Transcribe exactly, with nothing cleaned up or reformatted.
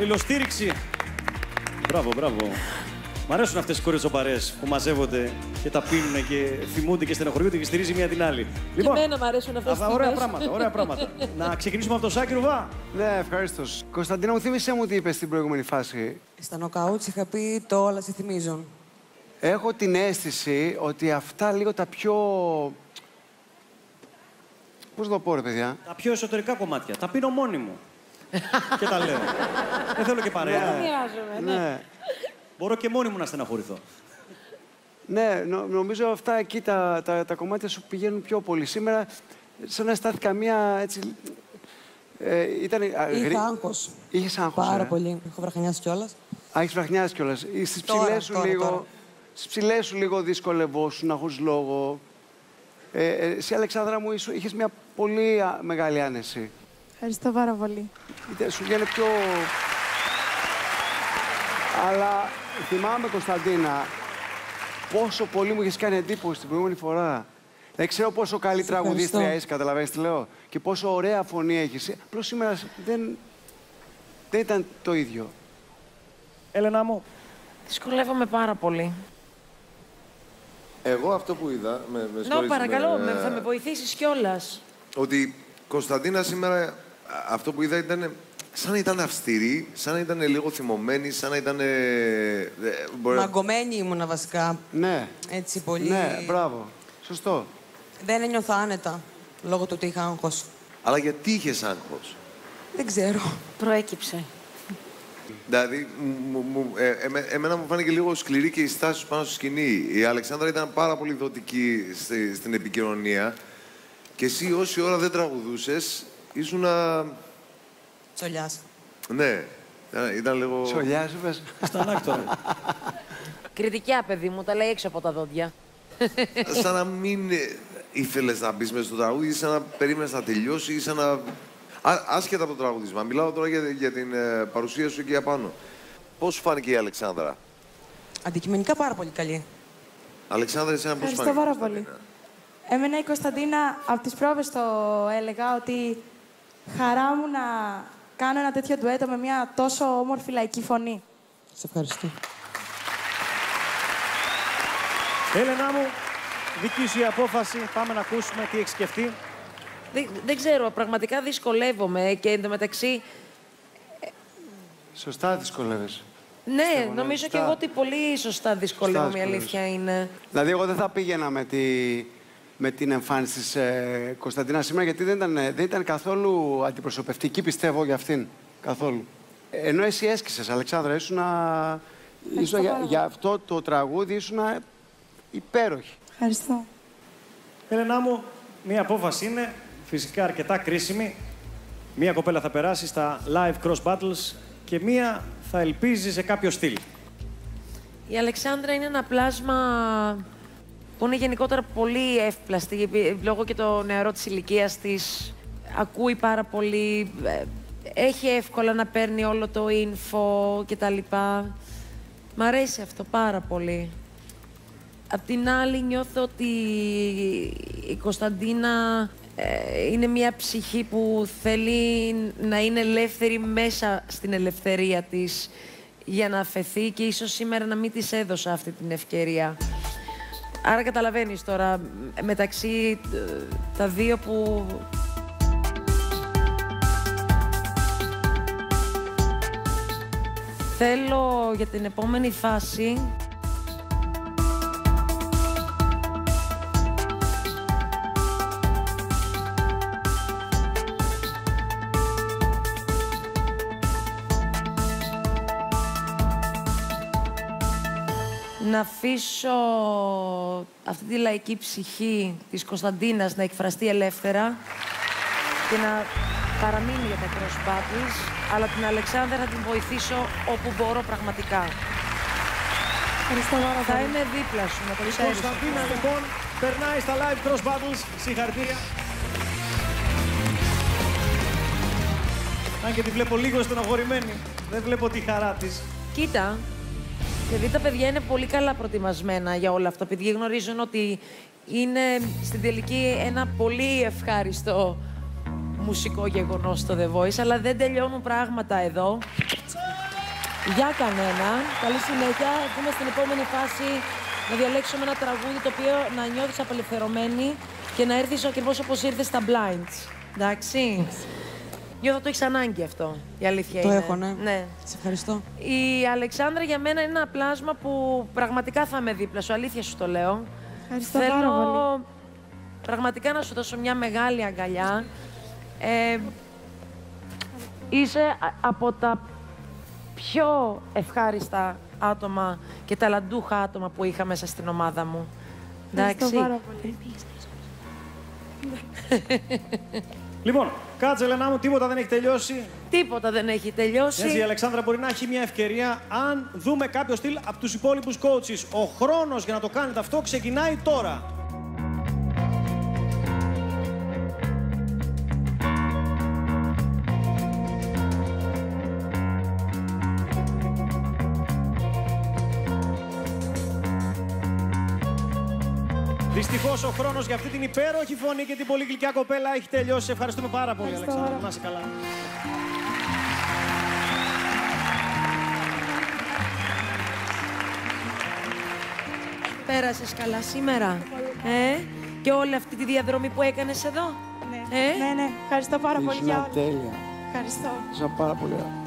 Αλληλοστήριξη. Μπράβο, μπράβο. Μ' αρέσουν αυτές οι κοριτσοπαρές που μαζεύονται και τα πίνουν και θυμούνται και στενοχωριούνται και στηρίζει μία την άλλη. Και εμένα μ' αρέσουν αυτές τις ωραία πράγματα, ωραία πράγματα. Να ξεκινήσουμε από το Σάκη Ρουβά. Ναι, ευχαριστώ. Κωνσταντίνα, μου θύμισε μου τι είπες στην προηγούμενη φάση. Στα νοκάουτς είχα πει το όλα σε θυμίζουν. Έχω την αίσθηση ότι αυτά λίγο τα πιο... Πώς το πω, ρε παιδιά. Τα πιο εσωτερικά κομμάτια. Τα πίνω μόνη μου. Και τα λέω. Δεν θέλω και παρέα. Δεν μοιάζομαι, ναι. Ναι. Μπορώ και μόνη μου να στεναχωρηθώ. Ναι, νο, νομίζω αυτά εκεί τα, τα, τα κομμάτια σου πηγαίνουν πιο πολύ. Σήμερα, σαν να στάθηκα μία έτσι... Ε, ήταν, Είχα γρή... άγχος. Είχες άγχος, Πάρα ε? πολύ. Έχω βραχνιάσει κιόλας. Α, έχεις βραχνιάσει κιόλας. Στις Τώρα, ψηλές σου τώρα, λίγο... τώρα. Στις ψηλές σου λίγο δυσκολευόσουν, χωρίς λόγο. Ε, ε, εσύ, Αλεξάνδρα μου, ήσου, είχες μια πολύ α, μεγάλη άνεση. Ευχαριστώ πάρα πολύ. Είτε σου βγαίνει πιο... Αλλά θυμάμαι, Κωνσταντίνα, πόσο πολύ μου είχες κάνει εντύπωση την προηγούμενη φορά. Δεν ξέρω πόσο καλή τραγουδίστρια είσαι, καταλαβαίνεις τι λέω. Και πόσο ωραία φωνή έχεις. Απλώς σήμερα δεν, δεν ήταν το ίδιο. Έλενα μου. Δυσκολεύομαι πάρα πολύ. Εγώ αυτό που είδα... Με, με Ναι, παρακαλώ, με, θα με βοηθήσεις κιόλας. Ότι Κωνσταντίνα σήμερα αυτό που είδα ήταν σαν να ήταν αυστηρή, σαν να ήταν λίγο θυμωμένη, σαν να ήταν... Ε, μπορεί... Μαγκωμένη ήμουνα βασικά. Ναι. Έτσι πολύ... Ναι, μπράβο. Σωστό. Δεν ένιωθα άνετα, λόγω του ότι είχα άγχος. Αλλά γιατί είχες άγχος? Δεν ξέρω. Προέκυψε. Δηλαδή, μου, μου, ε, εμέ, εμένα μου φάνηκε λίγο σκληρή και η στάση σου πάνω στη σκηνή. Η Αλεξάνδρα ήταν πάρα πολύ δοτική στη, στην επικοινωνία και εσύ όση ώρα δεν τραγουδούσες, ήσουνα... Τσολιάς. Ναι, ήταν, ήταν λίγο... Τσολιάς, είπες. Στα ανάκτορα. Κριτικιά, παιδί μου, τα λέει έξω από τα δόντια. Σαν να μην ήθελες να μπεις μέσα στο τραγούδι, ή σαν να περίμενες να τελειώσει, ή σαν να... Ά, άσχετα από το τραγουδίσμα. Μιλάω τώρα για, για την ε, παρουσία σου εκεί απάνω. Πώς σου φάνηκε η Αλεξάνδρα? Αντικειμενικά πάρα πολύ καλή. Αλεξάνδρα, εσένα πώς σου φάνηκε? Ευχαριστώ πάρα πολύ. Εμένα η Κωνσταντίνα, από τις πρόβες το έλεγα ότι χαρά μου να κάνω ένα τέτοιο ντουέτο με μια τόσο όμορφη λαϊκή φωνή. Σε ευχαριστώ. Έλενα μου, δική σου η απόφαση. Πάμε να ακούσουμε τι έχεις σκεφτεί. Δεν, δεν ξέρω, πραγματικά δυσκολεύομαι και εντωμεταξύ... Σωστά δυσκολεύεσαι. Ναι, Πιστεύω, ναι, νομίζω σωστά. και εγώ ότι πολύ σωστά δυσκολεύομαι, η αλήθεια είναι. Δηλαδή, εγώ δεν θα πήγαινα με, τη, με την εμφάνιση της ε, Κωνσταντίνα σήμερα, γιατί δεν ήταν, δεν ήταν καθόλου αντιπροσωπευτική, πιστεύω, για αυτήν. Καθόλου. Ενώ εσύ έσκησες, Αλεξάνδρα, ήσουνα, ήσουνα για, για αυτό το τραγούδι, ήσουνα υπέροχη. Ευχαριστώ. Έλενα μου, μία απόφαση είναι φυσικά αρκετά κρίσιμη. Μία κοπέλα θα περάσει στα live cross battles και μία θα ελπίζει σε κάποιο στυλ. Η Αλεξάνδρα είναι ένα πλάσμα που είναι γενικότερα πολύ εύπλαστη, λόγω και το νεαρό της ηλικίας της. Ακούει πάρα πολύ, έχει εύκολα να παίρνει όλο το info κτλ. Μ' αρέσει αυτό πάρα πολύ. Απ' την άλλη νιώθω ότι η Κωνσταντίνα ε, είναι μια ψυχή που θέλει να είναι ελεύθερη μέσα στην ελευθερία της για να αφαιθεί και ίσως σήμερα να μην της έδωσα αυτή την ευκαιρία. Άρα καταλαβαίνεις τώρα, μεταξύ ε, τα δύο που... Θέλω για την επόμενη φάση να αφήσω αυτή τη λαϊκή ψυχή της Κωνσταντίνας να εκφραστεί ελεύθερα και να παραμείνει για τα cross battles, αλλά την Αλεξάνδρα να την βοηθήσω όπου μπορώ πραγματικά. Ευχαριστώ πάρα Θα πολύ. είμαι δίπλα σου, να το Η ξέρεις. Κωνσταντίνα λοιπόν περνάει στα live cross battles. Συγχαρητήρια. Αν και τη βλέπω λίγο στενοχωρημένη. Δεν βλέπω τη χαρά της. Κοίτα, γιατί τα παιδιά είναι πολύ καλά προετοιμασμένα για όλα αυτά. Επειδή γνωρίζουν ότι είναι στην τελική ένα πολύ ευχάριστο μουσικό γεγονός στο The Voice, αλλά δεν τελειώνουν πράγματα εδώ. Για κανένα. Καλή συνέχεια. Έχουμε στην επόμενη φάση να διαλέξουμε ένα τραγούδι το οποίο να νιώθεις απελευθερωμένη και να έρθεις ακριβώς όπως ήρθες στα blinds. Εντάξει. Νιώθω το έχεις ανάγκη αυτό, η αλήθεια το είναι. Το έχω, ναι. ναι. Σε ευχαριστώ. Η Αλεξάνδρα για μένα είναι ένα πλάσμα που πραγματικά θα είμαι δίπλα σου, αλήθεια σου το λέω. Ευχαριστώ Θέλω πάρα πολύ. πραγματικά να σου δώσω μια μεγάλη αγκαλιά. Ε, είσαι από τα πιο ευχάριστα άτομα και ταλαντούχα άτομα που είχα μέσα στην ομάδα μου. Ευχαριστώ Εντάξει. πάρα πολύ. Λοιπόν, κάτσε Ελένα μου, τίποτα δεν έχει τελειώσει. Τίποτα δεν έχει τελειώσει. Έτσι, η Αλεξάνδρα μπορεί να έχει μια ευκαιρία αν δούμε κάποιο στυλ από τους υπόλοιπους coaches. Ο χρόνος για να το κάνετε αυτό ξεκινάει τώρα. Δυστυχώς ο χρόνος για αυτή την υπέροχη φωνή και την πολύ γλυκιά κοπέλα έχει τελειώσει. Ευχαριστούμε πάρα πολύ, Ευχαριστώ. Αλεξάνδρα. Να είσαι καλά. Πέρασες καλά σήμερα. Ε? Και όλη αυτή τη διαδρομή που έκανες εδώ. Ναι, Ε? ναι, ναι. Ευχαριστώ πάρα πολύ για όλα. Τέλεια. Ευχαριστώ. Ήσουν πάρα πολύ ωραία.